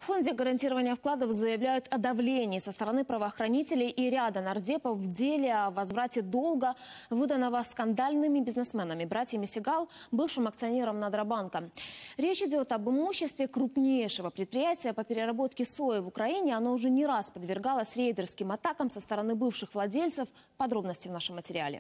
В Фонде гарантирования вкладов заявляют о давлении со стороны правоохранителей и ряда нардепов в деле о возврате долга, выданного скандальными бизнесменами, братьями Сигал, бывшим акционером Надробанка. Речь идет об имуществе крупнейшего предприятия по переработке сои в Украине. Оно уже не раз подвергалось рейдерским атакам со стороны бывших владельцев. Подробности в нашем материале.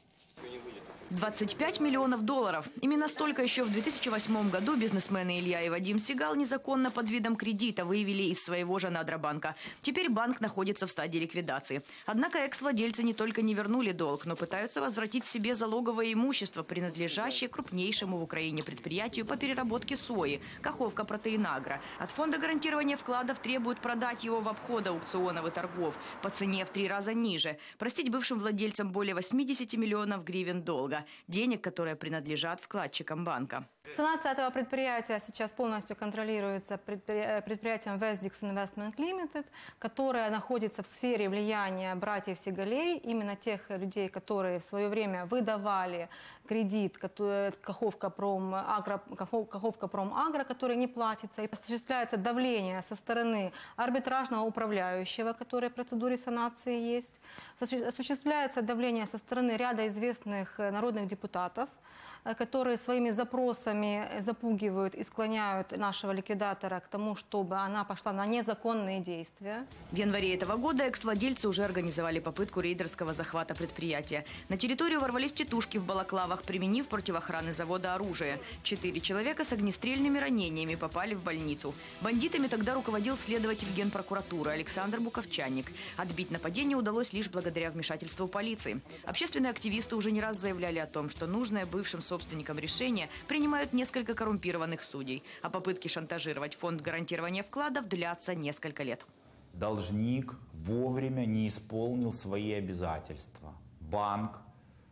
25 миллионов долларов. Именно столько еще в 2008 году бизнесмены Илья и Вадим Сигал незаконно под видом кредита выявили из своего же Надробанка. Теперь банк находится в стадии ликвидации. Однако экс-владельцы не только не вернули долг, но пытаются возвратить себе залоговое имущество, принадлежащее крупнейшему в Украине предприятию по переработке сои – Каховка Протеинагро. От Фонда гарантирования вкладов требуют продать его в обход аукционов и торгов по цене в 3 раза ниже, простить бывшим владельцам более 80 миллионов гривен долга. Денег, которые принадлежат вкладчикам банка. Санация этого предприятия сейчас полностью контролируется предприятием Westdix Investment Limited, которое находится в сфере влияния братьев Сигалей, именно тех людей, которые в свое время выдавали кредит Каховка Промагро, который не платится. И осуществляется давление со стороны арбитражного управляющего, который в процедуре санации есть. Осуществляется давление со стороны ряда известных народных депутатов, которые своими запросами запугивают и склоняют нашего ликвидатора к тому, чтобы она пошла на незаконные действия. В январе этого года экс-владельцы уже организовали попытку рейдерского захвата предприятия. На территорию ворвались тетушки в балаклавах, применив против охраны завода оружие. 4 человека с огнестрельными ранениями попали в больницу. Бандитами тогда руководил следователь Генпрокуратуры Александр Буковчанник. Отбить нападение удалось лишь благодаря вмешательству полиции. Общественные активисты уже не раз заявляли о том, что нужное бывшим собственникам решения принимают несколько коррумпированных судей, а попытки шантажировать Фонд гарантирования вкладов длятся несколько лет. Должник вовремя не исполнил свои обязательства. Банк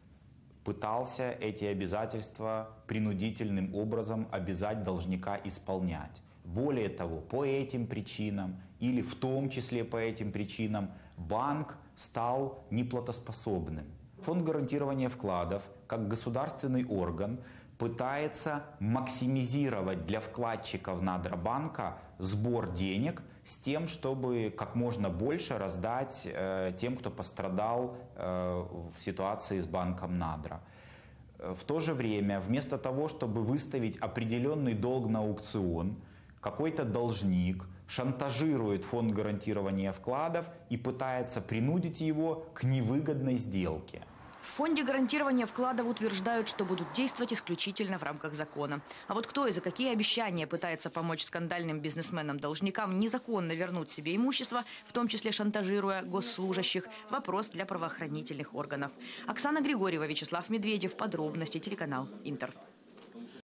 пытался эти обязательства принудительным образом обязать должника исполнять. Более того, по этим причинам или в том числе по этим причинам банк стал неплатоспособным. Фонд гарантирования вкладов, как государственный орган, пытается максимизировать для вкладчиков Надробанка сбор денег с тем, чтобы как можно больше раздать тем, кто пострадал в ситуации с банком Надра. В то же время, вместо того, чтобы выставить определенный долг на аукцион, какой-то должник шантажирует Фонд гарантирования вкладов и пытается принудить его к невыгодной сделке. В Фонде гарантирования вкладов утверждают, что будут действовать исключительно в рамках закона. А вот кто и за какие обещания пытается помочь скандальным бизнесменам-должникам незаконно вернуть себе имущество, в том числе шантажируя госслужащих, вопрос для правоохранительных органов. Оксана Григорьева, Вячеслав Медведев. Подробности. Телеканал Интер.